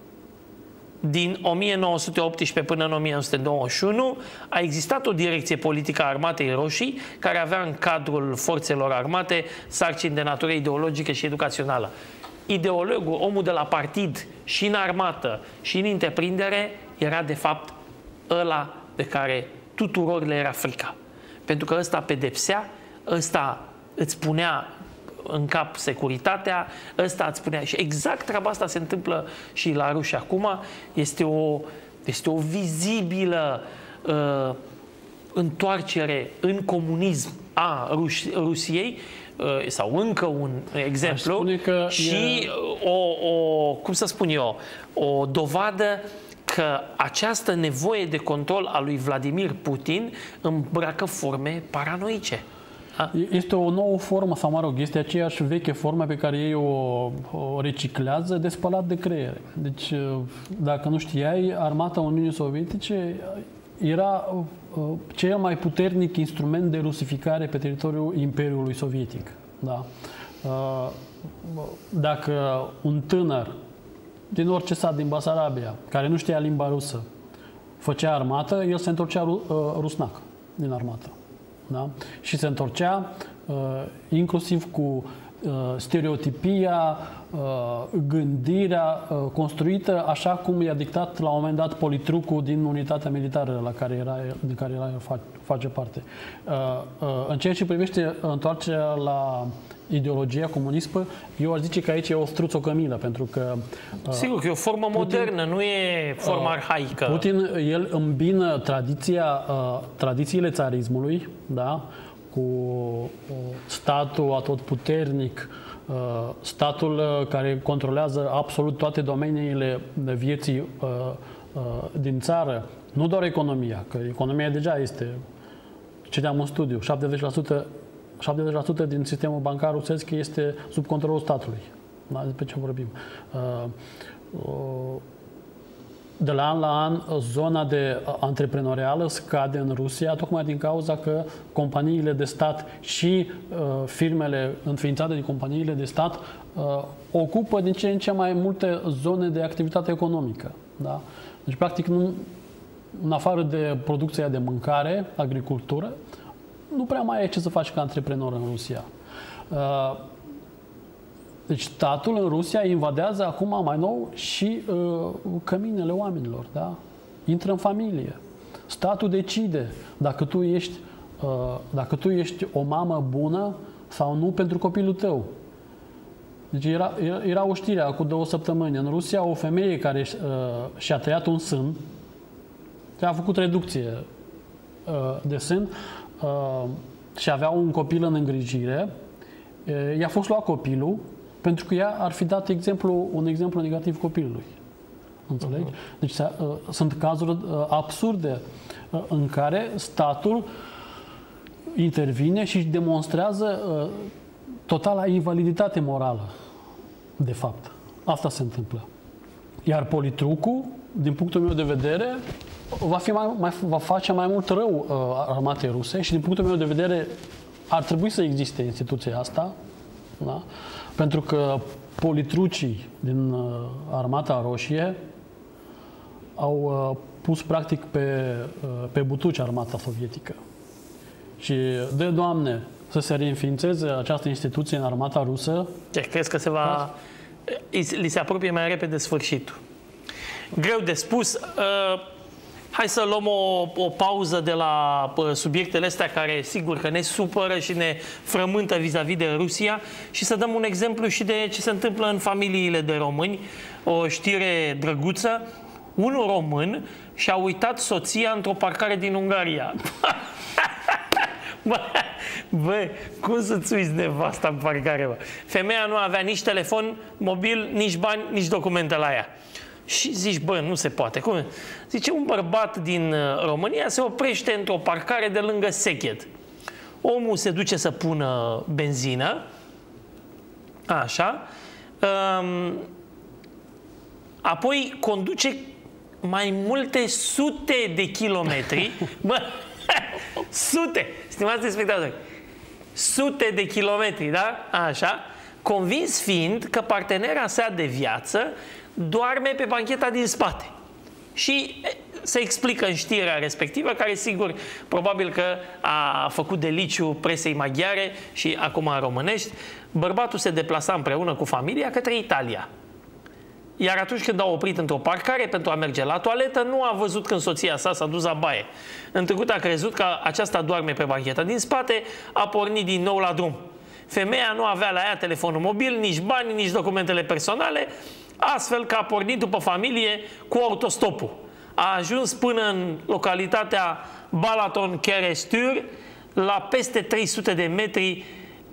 Din 1918 până în 1991 a existat o direcție politică a Armatei Roșii care avea în cadrul forțelor armate sarcini de natură ideologică și educațională. Ideologul, omul de la partid și în armată și în întreprindere era de fapt ăla de care tuturor le era frica. Pentru că ăsta pedepsea, ăsta îți punea în cap securitatea, ăsta îți spunea. Și exact treaba asta se întâmplă și la ruși acum. Este o vizibilă întoarcere în comunism a Rusiei, sau încă un exemplu, și cum să spun eu, o dovadă că această nevoie de control a lui Vladimir Putin îmbracă forme paranoice. Este o nouă formă, sau mă rog, este aceeași veche formă pe care ei o reciclează de spălat de creiere. Deci, dacă nu știai, armata Uniunii Sovietice era cel mai puternic instrument de rusificare pe teritoriul Imperiului Sovietic. Da? Dacă un tânăr din orice sat din Basarabia, care nu știa limba rusă, făcea armată, el se întorcea rusnac din armată. Da? Și se întorcea inclusiv cu stereotipia, gândirea construită așa cum i-a dictat la un moment dat politrucul din unitatea militară din care face parte. În ceea ce privește întoarcerea la ideologia comunistă, eu aș zice că aici e o struțocămilă, pentru că... Sigur că e o formă modernă, nu e formă arhaică. Putin, el îmbină tradițiile țarismului, da? Cu statul atotputernic, statul care controlează absolut toate domeniile de vieții din țară, nu doar economia, că economia deja este, citeam un studiu, 70% din sistemul bancar rusesc este sub controlul statului. Da? Despre ce vorbim? De la an la an, zona de antreprenorială scade în Rusia, tocmai din cauza că companiile de stat și firmele înființate de companiile de stat ocupă din ce în ce mai multe zone de activitate economică. Da? Deci, practic, în afară de producția de mâncare, agricultură, nu prea mai e ce să faci ca antreprenor în Rusia. Deci statul în Rusia invadează acum mai nou și căminele oamenilor. Da? Intră în familie. Statul decide dacă tu ești o mamă bună sau nu pentru copilul tău. Deci era o știre acum 2 săptămâni. În Rusia, o femeie care și-a tăiat un sân, a făcut reducție de sân, și avea un copil în îngrijire, i-a fost luat copilul pentru că ea ar fi dat un exemplu negativ copilului. Înțelegi? Deci sunt cazuri absurde în care statul intervine și își demonstrează totala invaliditate morală, de fapt. Asta se întâmplă. Iar politrucul, din punctul meu de vedere, va face mai mult rău armatei ruse și din punctul meu de vedere ar trebui să existe instituția asta, da? Pentru că politrucii din Armata Roșie au pus practic pe butuci armata sovietică. Și de Doamne să se reînființeze această instituție în armata rusă. Crezi că li se apropie mai repede sfârșitul? Greu de spus. Hai să luăm o pauză de la subiectele astea care sigur că ne supără și ne frământă vis-a-vis de Rusia și să dăm un exemplu și de ce se întâmplă în familiile de români. O știre drăguță. Un român și-a uitat soția într-o parcare din Ungaria. Bă, cum să-ți uiți nevasta în parcare, bă? Femeia nu avea nici telefon mobil, nici bani, nici documente la ea. Și zici, bă, nu se poate. Cum? Zice, un bărbat din România se oprește într-o parcare de lângă Sechet. Omul se duce să pună benzină. Așa. Apoi conduce mai multe sute de kilometri. Bă, sute! Stimați spectatori, sute de kilometri, da? Așa. Convins fiind că partenera sa de viață doarme pe bancheta din spate. Și se explică în știrea respectivă, care sigur, probabil că a făcut deliciu presei maghiare și acum românești, bărbatul se deplasa împreună cu familia către Italia. Iar atunci când a oprit într-o parcare pentru a merge la toaletă, nu a văzut când soția sa s-a dus la baie. Întrucât a crezut că aceasta doarme pe bancheta din spate, a pornit din nou la drum. Femeia nu avea la ea telefonul mobil, nici bani, nici documentele personale, astfel că a pornit după familie cu autostopul. A ajuns până în localitatea Balaton-Kerestur, la peste 300 de metri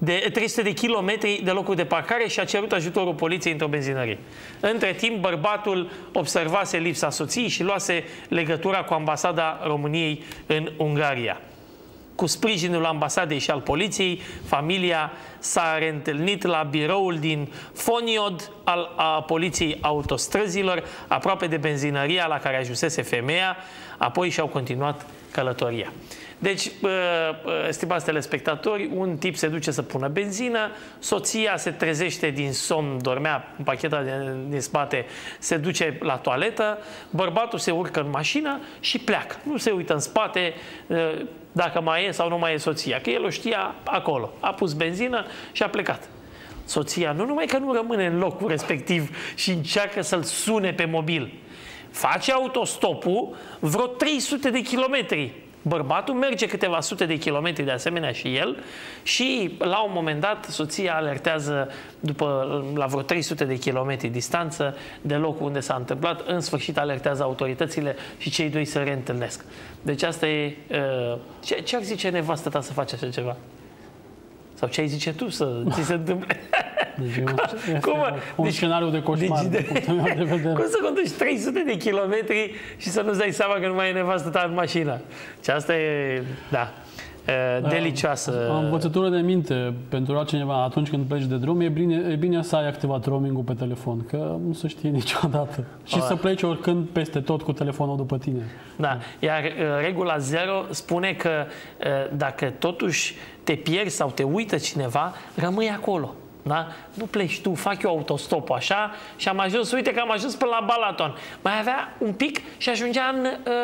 de 300 de kilometri de locuri de parcare și a cerut ajutorul poliției într-o benzinărie. Între timp, bărbatul observase lipsa soției și luase legătura cu ambasada României în Ungaria. Cu sprijinul ambasadei și al poliției, familia s-a reîntâlnit la biroul din Foniod a Poliției Autostrăzilor, aproape de benzinăria la care ajunsese femeia, apoi și-au continuat călătoria. Deci, stimați telespectatori, un tip se duce să pună benzină, soția se trezește din somn, dormea în pacheta din spate, se duce la toaletă, bărbatul se urcă în mașină și pleacă. Nu se uită în spate dacă mai e sau nu mai e soția, că el o știa acolo. A pus benzină și a plecat. Soția nu numai că nu rămâne în locul respectiv și încearcă să-l sune pe mobil, face autostopul vreo 300 de kilometri. Bărbatul merge câteva sute de kilometri de asemenea și el și la un moment dat soția alertează la vreo 300 de kilometri distanță de locul unde s-a întâmplat. În sfârșit alertează autoritățile și cei doi se reîntâlnesc. Deci asta e... Ce ar zice nevastă ta să faci așa ceva? Sau ce ai zice tu să ți se întâmple? Deci un scenariu de coșmar. Cum să conduci 300 de kilometri și să nu-ți dai seama că nu mai e nevastă ta în mașină? Și asta e, da, delicioasă. O învățătură de minte pentru altcineva atunci când pleci de drum, e bine să ai activat roaming-ul pe telefon, că nu se știe niciodată. Și să pleci oricând peste tot cu telefonul după tine. Da, iar regula 0 spune că dacă totuși te pierzi sau te uită cineva, rămâi acolo. Da? Nu pleci tu, fac eu autostop așa și am ajuns, uite că am ajuns până la Balaton. Mai avea un pic și ajungea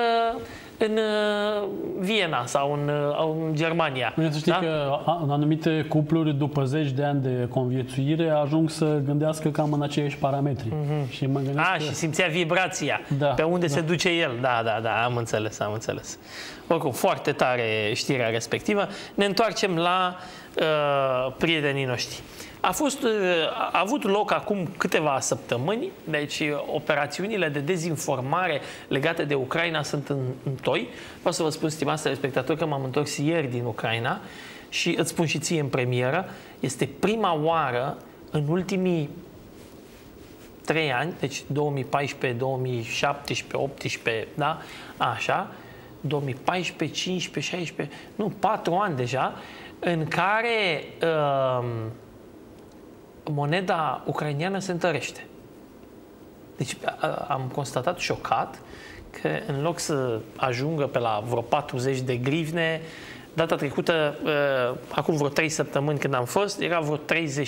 în Viena sau în Germania. Bine să știi că în anumite cupluri, după 10 de ani de conviețuire, ajung să gândească cam în aceiași parametri. Și mă gândesc și simțea vibrația pe unde se duce el. Da, am înțeles. Oricum, foarte tare știrea respectivă. Ne întoarcem la prietenii noștri. A avut loc acum câteva săptămâni, deci operațiunile de dezinformare legate de Ucraina sunt în toi. Vreau să vă spun, stimați telespectatori, că m-am întors ieri din Ucraina și îți spun și ție în premieră, este prima oară în ultimii 3 ani, deci 2014, 2017, 2018, da? Așa, 2014, 15, 16, nu, 4 ani deja, în care moneda ucraineană se întărește. Deci am constatat șocat că în loc să ajungă pe la vreo 40 de grivne, data trecută, acum vreo 3 săptămâni când am fost, era vreo 35-36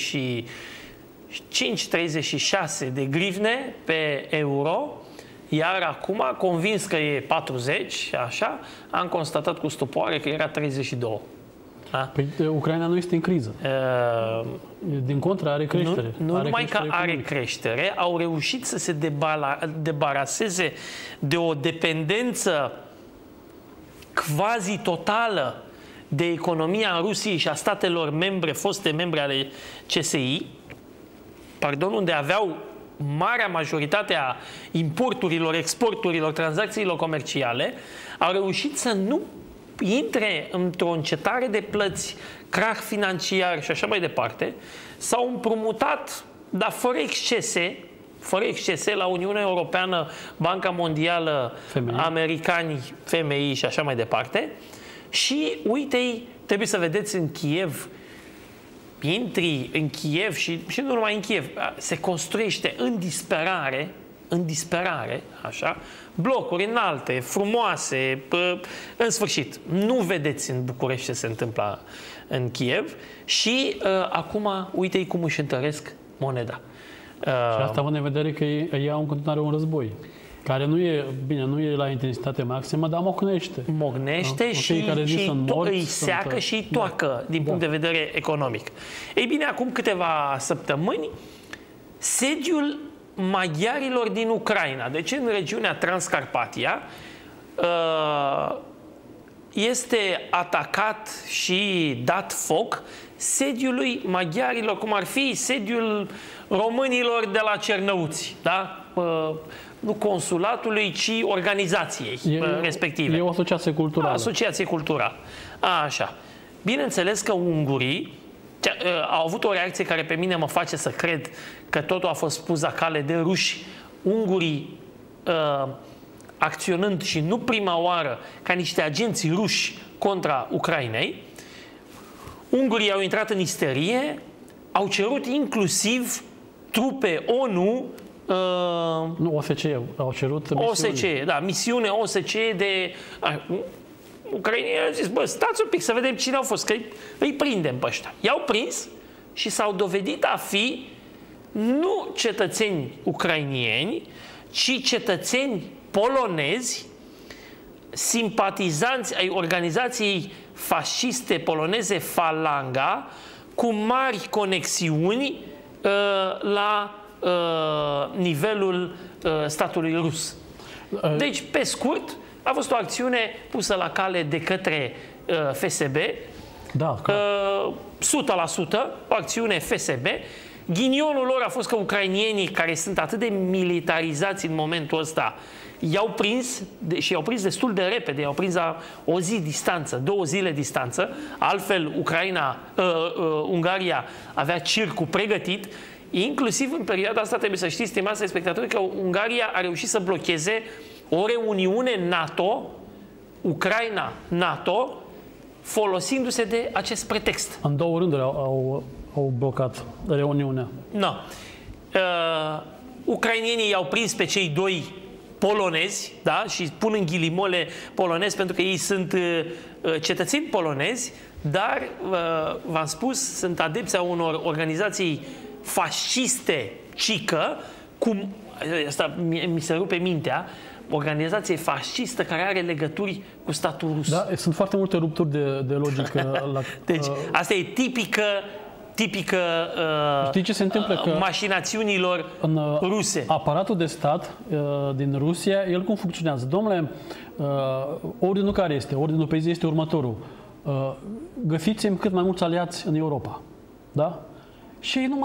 de grivne pe euro, iar acum, convins că e 40, așa, am constatat cu stupoare că era 32. Da? Păi Ucraina nu este în criză. Din contră, are creștere. Nu numai că are creștere, au reușit să se debaraseze de o dependență quasi totală de economia Rusiei și a statelor membre, foste membre ale CSI, unde aveau marea majoritate a importurilor, exporturilor, tranzacțiilor comerciale, au reușit să nu intre într-o încetare de plăți, crach financiar și așa mai departe, s-au împrumutat, dar fără excese la Uniunea Europeană, Banca Mondială, americani, FMI și așa mai departe. Și uite-i, trebuie să vedeți în Kiev, intri în Kiev și nu numai în Kiev, se construiește în disperare, așa, blocuri înalte, frumoase, în sfârșit. Nu vedeți în București ce se întâmplă în Kiev și acum, uite-i cum își întăresc moneda. Și asta având în vedere că ei au în continuare un război, care nu e, bine, nu e la intensitate maximă, dar mocnește. Mocnește și îi seacă și îi toacă din punct de vedere economic. Ei bine, acum câteva săptămâni, sediul maghiarilor din Ucraina, deci în regiunea Transcarpatia, este atacat și dat foc sediului maghiarilor, cum ar fi sediul românilor de la Cernăuți, da? Nu consulatului, ci organizației respective. E o asociație culturală. Asociație culturală. Așa. Bineînțeles că ungurii Au avut o reacție care pe mine mă face să cred că totul a fost pus la cale de ruși, ungurii acționând și nu prima oară ca niște agenți ruși contra Ucrainei. Ungurii au intrat în isterie, au cerut inclusiv trupe ONU, nu, OSCE, au cerut misiune. OSCE, da, misiune OSCE de... Ucrainenii au zis, bă, stați un pic să vedem cine au fost, că îi prindem pe ăștia. I-au prins și s-au dovedit a fi nu cetățeni ucrainieni, ci cetățeni polonezi, simpatizanți ai organizației fasciste poloneze Falanga, cu mari conexiuni la nivelul statului rus. Deci, pe scurt, a fost o acțiune pusă la cale de către FSB, da, 100%, o acțiune FSB. Ghinionul lor a fost că ucrainienii, care sunt atât de militarizați în momentul ăsta, i-au prins și i-au prins destul de repede, i-au prins la o zi distanță, 2 zile distanță, altfel Ungaria avea circul pregătit. Inclusiv în perioada asta trebuie să știți, stimați spectatori, că Ungaria a reușit să blocheze o reuniune NATO, Ucraina-NATO, folosindu-se de acest pretext. În 2 rânduri au blocat reuniunea. No. Ucrainienii i-au prins pe cei 2 polonezi, da? Și pun în ghilimole polonezi pentru că ei sunt cetățeni polonezi, dar, v-am spus, sunt adepți a unor organizații fasciste cică, cum, asta mi se rupe mintea, organizație fascistă care are legături cu statul rus. Da, sunt foarte multe rupturi de logică. Deci, asta e tipică știi ce se întâmplă? Că mașinațiunilor ruse. Aparatul de stat din Rusia, el cum funcționează? Domnule, ordinul care este? Ordinul pe zi este următorul. Găsiți-mi cât mai mulți aliați în Europa. Da? Și ei nu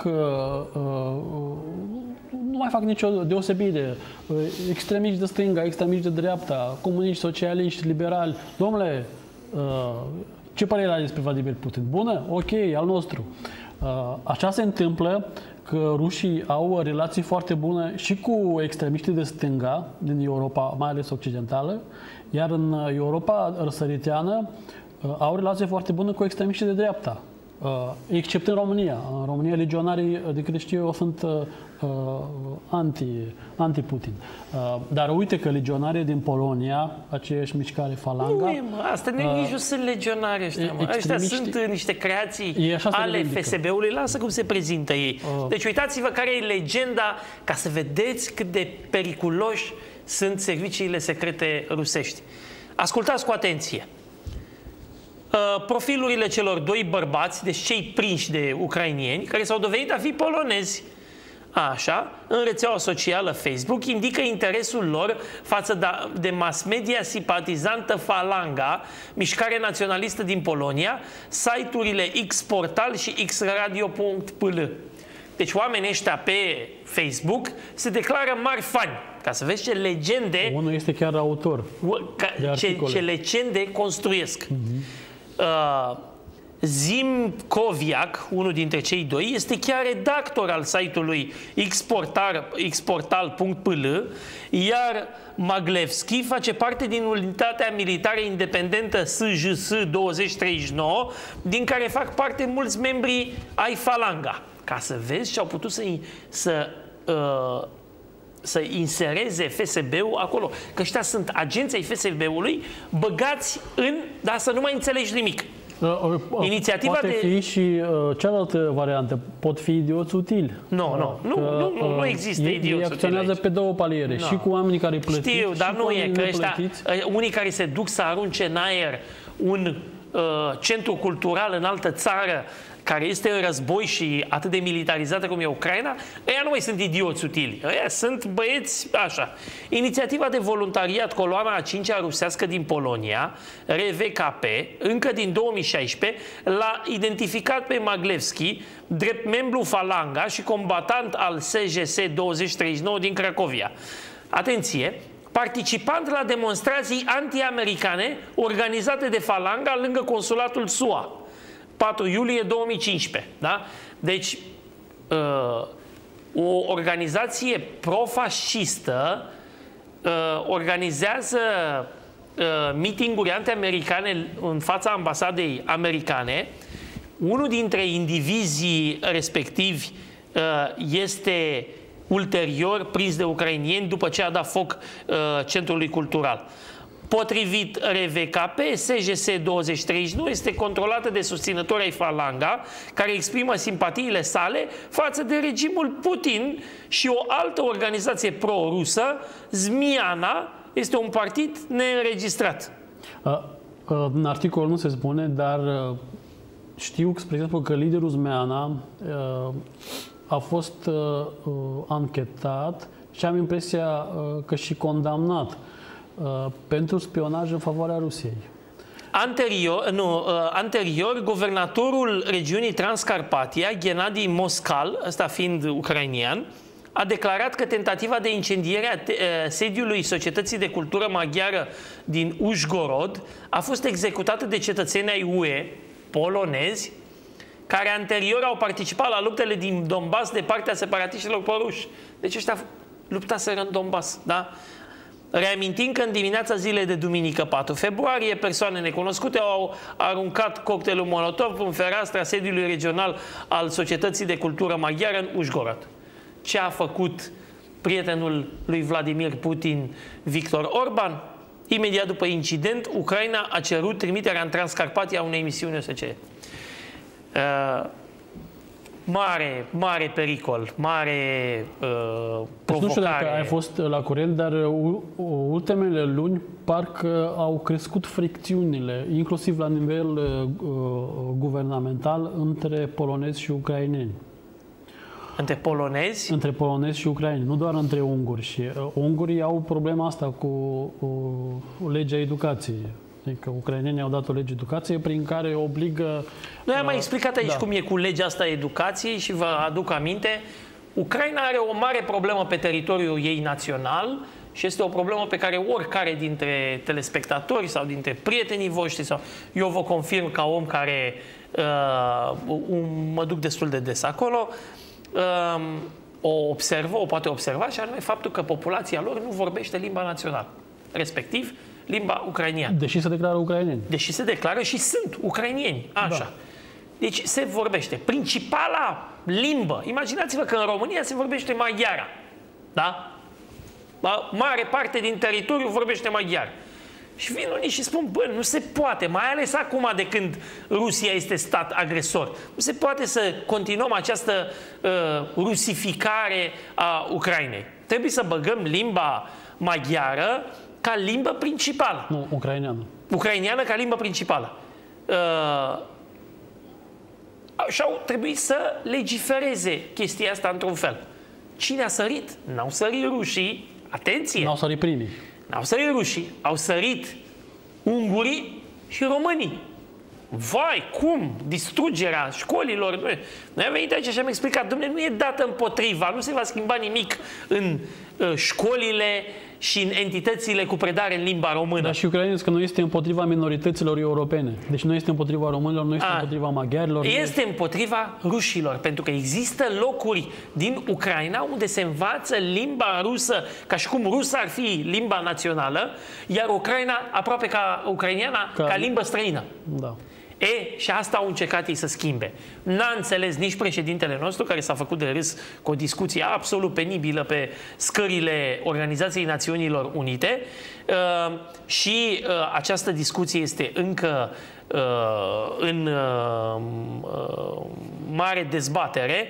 mai fac nicio deosebire. Extremiști de stânga, extremiști de dreapta, comuniști, socialiști, liberali. Domnule, ce părere ai despre Vladimir Putin? Bună? Ok, al nostru. Așa se întâmplă că rușii au relații foarte bune și cu extremiștii de stânga din Europa, mai ales occidentală, iar în Europa răsăriteană au relații foarte bune cu extremiștii de dreapta. Except în România. În România legionarii, de câte știu eu, sunt anti-Putin. Dar uite că legionarii din Polonia, aceeași mișcare Falanga... Asta nici nu sunt legionari ăștia, mă. Ăștia sunt niște creații ale FSB-ului. Lasă cum se prezintă ei. Deci uitați-vă care e legenda, ca să vedeți cât de periculoși sunt serviciile secrete rusești. Ascultați cu atenție. Profilurile celor 2 bărbați, deci cei prinși de ucrainieni, care s-au dovedit a fi polonezi, așa, în rețeaua socială Facebook, indică interesul lor față de mass media simpatizantă Falanga, mișcare naționalistă din Polonia, site-urile X-Portal și xradio.pl. Deci oamenii ăștia pe Facebook se declară mari fani. Ca să vezi ce legende... Unul este chiar autor ce legende construiesc. Zim Koviak, unul dintre cei 2, este chiar redactor al site-ului xportal.pl, iar Maglevski face parte din unitatea militară independentă SJS 2039, din care fac parte mulți membri ai Falanga. Ca să vezi ce au putut să insereze FSB-ul acolo. Că ăștia sunt agenții FSB-ului băgați în... Dar să nu mai înțelegi nimic. Inițiativa poate fi și cealaltă variantă. Pot fi idioți utili. Nu există idioți utili. Ei acționează pe 2 paliere. Și cu oamenii care plătiți. Știu, dar nu e că ăștia, unii care se duc să arunce în aer un centru cultural în altă țară care este în război și atât de militarizată cum e Ucraina, ăia nu mai sunt idioți utili. Ăia sunt băieți așa. Inițiativa de voluntariat Coloana a 5-a rusească din Polonia, RVKP, încă din 2016, l-a identificat pe Maglevski drept membru Falanga și combatant al SJS 2039 din Cracovia. Atenție! Participant la demonstrații anti-americane organizate de Falanga lângă consulatul SUA. 4 iulie 2015. Da? Deci, o organizație profascistă organizează mitinguri anti-americane în fața ambasadei americane. Unul dintre indivizii respectivi este ulterior prins de ucrainieni după ce a dat foc centrului cultural. Potrivit RVKP, SJS 2039 este controlată de susținători ai Falanga, care exprimă simpatiile sale față de regimul Putin, și o altă organizație pro-rusă, Zmiana, este un partid neînregistrat. În articol nu se spune, dar știu, spre exemplu, că liderul Zmiana a fost anchetat și am impresia că și condamnat pentru spionaj în favoarea Rusiei. Anterior, guvernatorul regiunii Transcarpatia, Gennady Moscal, ăsta fiind ucrainian, a declarat că tentativa de incendiere a sediului Societății de Cultură Maghiară din Užhorod a fost executată de cetățeni ai UE polonezi, care anterior au participat la luptele din Donbass de partea separatiștilor păruși. Deci ăștia luptaseră în Donbass, da? Reamintim că în dimineața zilei de duminică 4 februarie, persoane necunoscute au aruncat cocktailul Molotov în fereastra sediului regional al Societății de Cultură Maghiară în Užhorod. Ce a făcut prietenul lui Vladimir Putin, Viktor Orban? Imediat după incident, Ucraina a cerut trimiterea în Transcarpatia a unei misiuni OSCE. Mare pericol, mare provocare. Nu știu dacă ai fost la curent, dar ultimele luni parcă au crescut fricțiunile, inclusiv la nivel guvernamental, între polonezi și ucraineni. Între polonezi? Între polonezi și ucraineni, nu doar între unguri. Și ungurii au problema asta cu legea educației. Adică ucrainenii au dat o lege educației prin care obligă... Noi am mai explicat aici cum e cu legea asta educației și vă aduc aminte. Ucraina are o mare problemă pe teritoriul ei național și este o problemă pe care oricare dintre telespectatori sau dintre prietenii voștri, sau eu vă confirm ca om care mă duc destul de des acolo, o poate observa, și anume faptul că populația lor nu vorbește limba națională, respectiv limba ucrainiană. Deși se declară ucraineni. Deși se declară și sunt ucrainieni. Așa. Da. Deci se vorbește. Principala limbă. Imaginați-vă că în România se vorbește maghiara. Da? Mare parte din teritoriu vorbește maghiar. Și vin unii și spun, bă, nu se poate, mai ales acum de când Rusia este stat agresor. Nu se poate să continuăm această rusificare a Ucrainei. Trebuie să băgăm limba maghiară ca limbă principală. Nu, ucraineană. Ucraineană ca limbă principală. Și au trebuit să legifereze chestia asta într-un fel. Cine a sărit? N-au sărit rușii. Atenție! N-au sărit primii. N-au sărit rușii. Au sărit ungurii și românii. Vai, cum? Distrugerea școlilor. Noi am venit aici și am explicat, dom'le, nu e dată împotriva, nu se va schimba nimic în școlile și în entitățile cu predare în limba română. Dar și ucrainenii că nu este împotriva minorităților europene. Deci nu este împotriva românilor, nu este împotriva maghiarilor. Este împotriva rușilor, pentru că există locuri din Ucraina unde se învață limba rusă, ca și cum rusa ar fi limba națională, iar Ucraina aproape ca ucrainiana ca limbă străină. Da. Și asta au încercat ei să schimbe. N-a înțeles nici președintele nostru, care s-a făcut de râs cu o discuție absolut penibilă pe scările Organizației Națiunilor Unite, și această discuție este încă în mare dezbatere.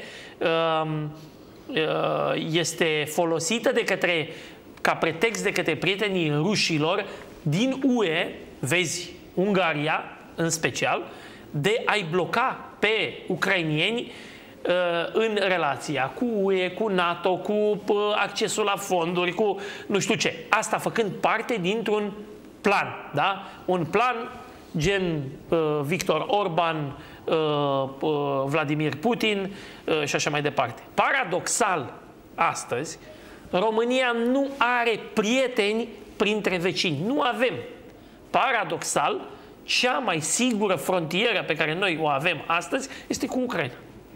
Este folosită ca pretext de către prietenii rușilor din UE, vezi, Ungaria, în special, de a-i bloca pe ucrainieni în relația cu UE, cu NATO, cu accesul la fonduri, cu nu știu ce. Asta făcând parte dintr-un plan, da? Un plan gen Viktor Orban, Vladimir Putin și așa mai departe. Paradoxal, astăzi, România nu are prieteni printre vecini. Nu avem. Paradoxal, cea mai sigură frontieră pe care noi o avem astăzi este cu Ucraina.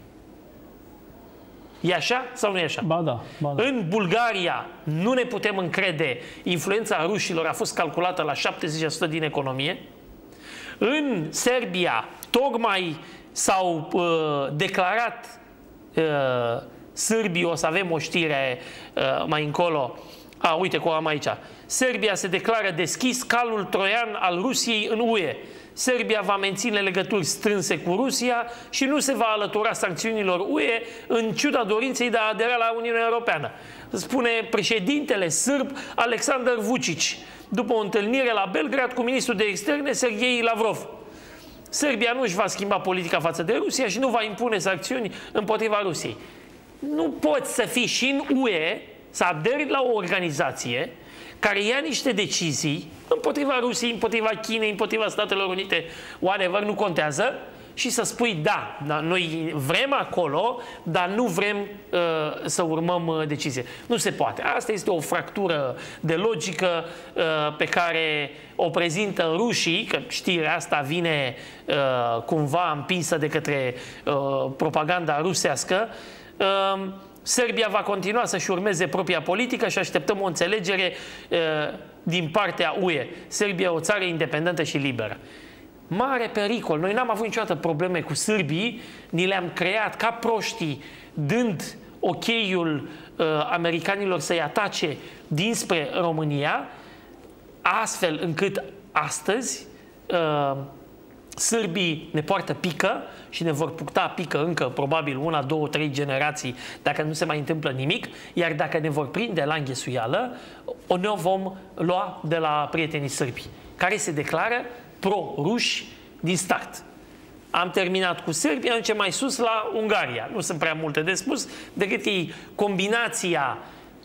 E așa sau nu e așa? Ba da, ba da. În Bulgaria nu ne putem încrede. Influența rușilor a fost calculată la 70% din economie. În Serbia tocmai s-au declarat sârbii, o să avem o știre mai încolo. Uite cum am aici. Serbia se declară deschis calul troian al Rusiei în UE. Serbia va menține legături strânse cu Rusia și nu se va alătura sancțiunilor UE în ciuda dorinței de a adera la Uniunea Europeană. Spune președintele sârb Aleksandar Vučić după o întâlnire la Belgrad cu ministrul de externe Sergei Lavrov. Serbia nu își va schimba politica față de Rusia și nu va impune sancțiuni împotriva Rusiei. Nu poți să fii și în UE, să aderi la o organizație care ia niște decizii împotriva Rusiei, împotriva Chinei, împotriva Statelor Unite, whatever, nu contează, și să spui da, noi vrem acolo, dar nu vrem să urmăm decizie. Nu se poate. Asta este o fractură de logică pe care o prezintă rușii, că știrea asta vine cumva împinsă de către propaganda rusească. Serbia va continua să-și urmeze propria politică și așteptăm o înțelegere din partea UE. Serbia e o țară independentă și liberă. Mare pericol. Noi n-am avut niciodată probleme cu sârbii, ni le-am creat ca proștii, dând ok-ul americanilor să-i atace dinspre România, astfel încât astăzi sârbii ne poartă pică și ne vor pucta pică încă probabil 1, 2, 3 generații dacă nu se mai întâmplă nimic, iar dacă ne vor prinde la înghesuială, ne vom lua de la prietenii sârbi, care se declară pro-ruși din start. Am terminat cu Serbia, încem mai sus la Ungaria. Nu sunt prea multe de spus, decât că e combinația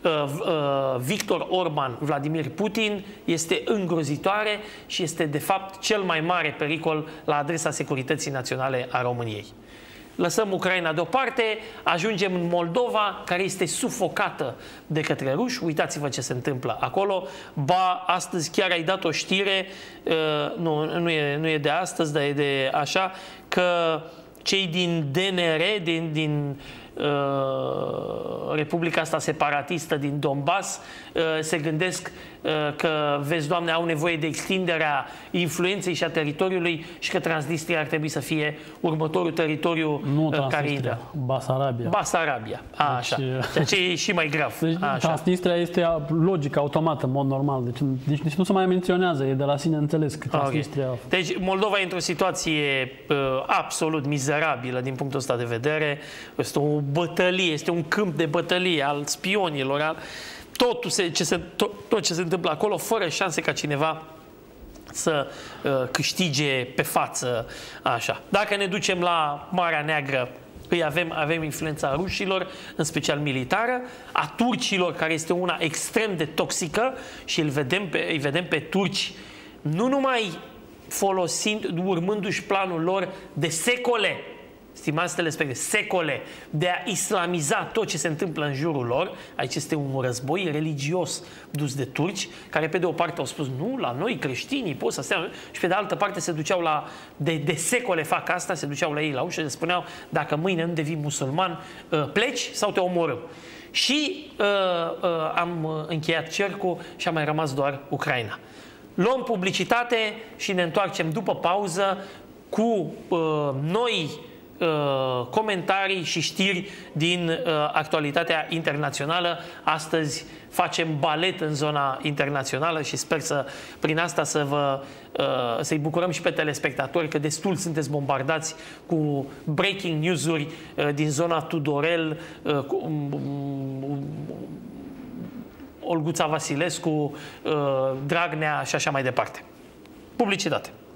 Victor Orban, Vladimir Putin este îngrozitoare și este de fapt cel mai mare pericol la adresa securității naționale a României. Lăsăm Ucraina deoparte, ajungem în Moldova, care este sufocată de către ruși. Uitați-vă ce se întâmplă acolo. Ba, astăzi chiar ai dat o știre, nu e de astăzi, dar e de așa, că cei din DNR, din Republica asta separatistă din Donbass, se gândesc că, vezi, Doamne, au nevoie de extinderea influenței și a teritoriului și că Transnistria ar trebui să fie următorul teritoriu care intră. Basarabia. Basarabia. Așa. Ceea ce e și mai grav. Deci, Transnistria este logică, automată, în mod normal. Deci nici nu se mai menționează, e de la sine înțeles că Transnistria... Okay. Deci Moldova e într-o situație absolut mizerabilă din punctul ăsta de vedere. Este o bătălie, este un câmp de bătălie al spionilor, tot ce se întâmplă acolo, fără șanse ca cineva să câștige pe față. Așa. Dacă ne ducem la Marea Neagră, avem influența rușilor, în special militară, a turcilor, care este una extrem de toxică și îi vedem pe turci nu numai urmându-și planul lor de secole, stimați telespectatori, secole, de a islamiza tot ce se întâmplă în jurul lor. Aici este un război religios dus de turci, care pe de o parte au spus, nu, la noi creștinii pot să stea, și pe de altă parte se duceau de secole fac asta, se duceau la ei la ușă și spuneau, dacă mâine nu devii musulman, pleci sau te omorâm. Și am încheiat cercul și a mai rămas doar Ucraina. Luăm publicitate și ne întoarcem după pauză cu noi comentarii și știri din actualitatea internațională. Astăzi facem balet în zona internațională și sper prin asta să-i bucurăm și pe telespectatori, că destul sunteți bombardați cu breaking news-uri din zona Tudorel, Olguța Vasilescu, Dragnea și așa mai departe. Publicitate.